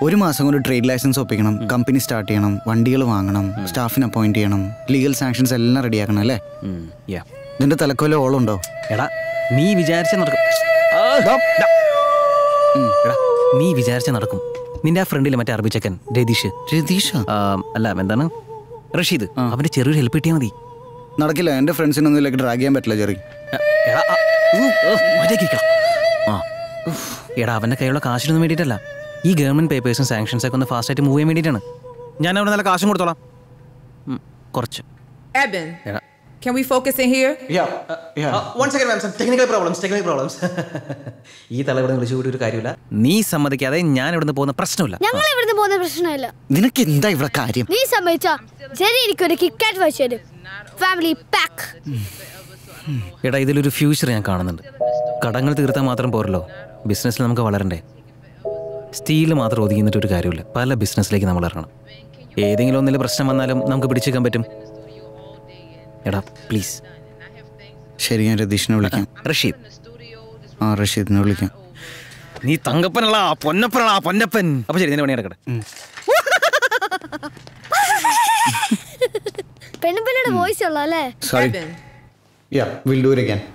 ഒരു മാസം കൊണ്ട് ട്രേഡ് ലൈസൻസ് ഒപ്പിക്കണം, കമ്പനി സ്റ്റാർട്ട് ചെയ്യണം, വണ്ടികൾ വാങ്ങണം, സ്റ്റാഫിനെ അപ്പോയിന്റ് ചെയ്യണം, ലീഗൽ സാങ്ഷൻസ് എല്ലാം റെഡിയാക്കണം അല്ലേ? ഇതിന്റെ തലക്കൊല്ല ഓളുണ്ടോ? എടാ നീ വിചാരിച്ച നടക്കും. നീ വിചാരിച്ച നടക്കും. നിന്റെ ആ ഫ്രണ്ടിലെ മറ്റേ അറബി ചെക്കൻ രതീഷ് അല്ല എന്താണ് റഷീദ്, അവന്റെ ചെറിയൊരു ഹെൽപ്പ് കിട്ടിയാൽ മതി. നടക്കില്ല, എന്റെ ഫ്രണ്ട്സിനൊന്നും ഇതിലേക്ക് ഡ്രാഗ് ചെയ്യാൻ പറ്റില്ല ചെറി. എടാ അവന്റെ കയ്യിലുള്ള കാശിനൊന്നും വേണ്ടിയിട്ടല്ല, ഈ ഗവൺമെന്റ് പേപ്പേഴ്സും സാങ്ഷൻസ് ഒക്കെ ഒന്ന് ഫാസ്റ്റ് ആയിട്ട് മൂവ് ചെയ്യാൻ വേണ്ടിയിട്ടാണ്. ഞാൻ അവിടെ നല്ല കാശും കൊടുത്തോളാം കുറച്ച്. Can we focus in here? One second, ma'am. Some technical problems. ഈ തലവിടെ വിളിച്ചു കൂടി ഒരു കാര്യമില്ല. നീ സമ്മതിക്കാതെ ഞാൻ ഇവിടുന്ന് പോകുന്ന പ്രശ്നമില്ല. ഞങ്ങൾ ഇവിടുന്ന് പോകുന്ന പ്രശ്നമില്ല. നിനക്ക് എന്താ ഇവിടെ കാര്യം? നീ സമ്മതിച്ചാ ശരി, എനിക്കൊരു കിക്കാറ്റ് വെച്ചു ഫാമിലി പാക്ക്. എടാ ഇതിലൊരു ഫ്യൂച്ചർ ഞാൻ കാണുന്നുണ്ട്. കടങ്ങൾ തീർത്താൽ മാത്രം പോരല്ലോ, ബിസിനസ്സിൽ നമുക്ക് വളരണ്ടേ. സ്റ്റീല് മാത്രം ഒതുങ്ങിയിട്ട് ഒരു കാര്യമില്ല, പല ബിസിനസ്സിലേക്ക് നമ്മൾ ഇറങ്ങണം. ഏതെങ്കിലും ഒന്നിൽ പ്രശ്നം വന്നാലും നമുക്ക് പിടിച്ചേക്കാൻ പറ്റും. എടാ പ്ലീസ്. ശരി, ഞാൻ രതീഷിനെ വിളിക്കാം. റഷീദിനെ വിളിക്കാം. നീ തങ്കപ്പനല്ല പൊന്നപ്പൻ. അപ്പൊ ശരി, നിന്റെ പണി നടക്കട്ടെ. പെണ്ണുപിള്ളയുടെ വോയിസ് ഉള്ള അല്ലേ? Sorry. We'll do it again.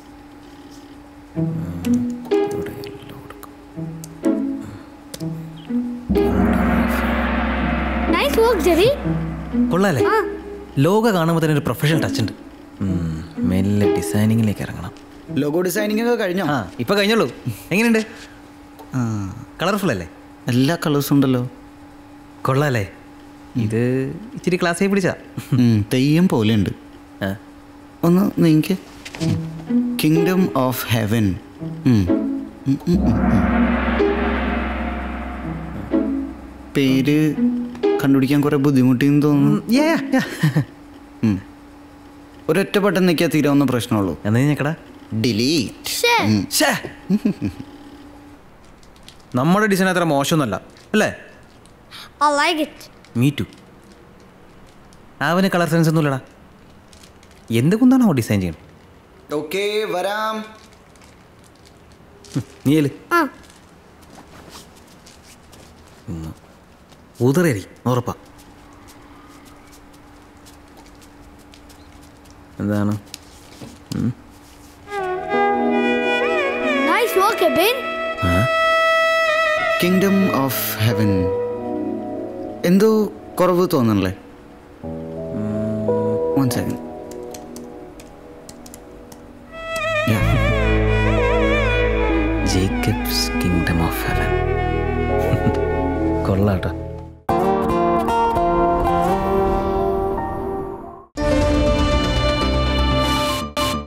Nice work, Jerry. കൊള്ളാല്ലേ? ലോഗോ കാണുമ്പോൾ തന്നെ ഒരു പ്രൊഫഷണൽ ടച്ച് ഉണ്ട്. മെല്ലെ ഡിസൈനിങ്ങിലേക്ക് ഇറങ്ങണം. ലോഗോ ഡിസൈനിങ് ഒക്കെ കഴിഞ്ഞോ? ഇപ്പൊ കഴിഞ്ഞോളൂ. എങ്ങനെയുണ്ട്? കളർഫുൾ അല്ലേ? എല്ലാ കളേഴ്സും ഉണ്ടല്ലോ. കൊള്ളാല്ലേ? ഇത് ഇച്ചിരി ക്ലാസ്സായി പിടിച്ചാ തെയ്യം പോലെ ഉണ്ട്. ഒന്ന് നീക്ക്. Kingdom of heaven. പേര് കണ്ടുപിടിക്കാൻ കുറെ ബുദ്ധിമുട്ടിന്ന് തോന്നുന്നു. ഒരൊറ്റ ബട്ടൺ നിൽക്കാൻ തീരാവുന്ന പ്രശ്നമുള്ളൂ. ഡിലീറ്റ്. നമ്മുടെ ഡിസൈൻ അത്ര മോശമൊന്നുമല്ല അല്ലേ? I like it. Me too. അവന് കളർ സെൻസ് ഒന്നുമില്ലടാ. എന്ത് കുന്താണോ ഡിസൈൻ ചെയ്യണം? ഓക്കേ വരാം. നീല് ഊതറേരി ഉറപ്പാ. എന്താണ്? Nice work, Eben. Kingdom of heaven എന്തോ കുറവ് തോന്നണല്ലേ? One second. Jacob's kingdom of heaven. കൊള്ളാട്ടോ.